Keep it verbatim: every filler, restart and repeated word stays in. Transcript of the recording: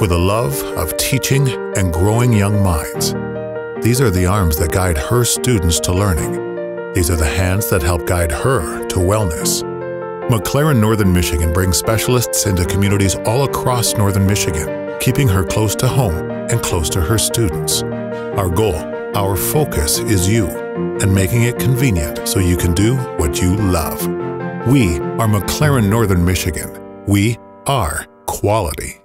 with a love of teaching and growing young minds. These are the arms that guide her students to learning. These are the hands that help guide her to wellness. McLaren Northern Michigan brings specialists into communities all across Northern Michigan, keeping her close to home and close to her students. Our goal, our focus is you, and making it convenient so you can do what you love. We are McLaren Northern Michigan. We are quality.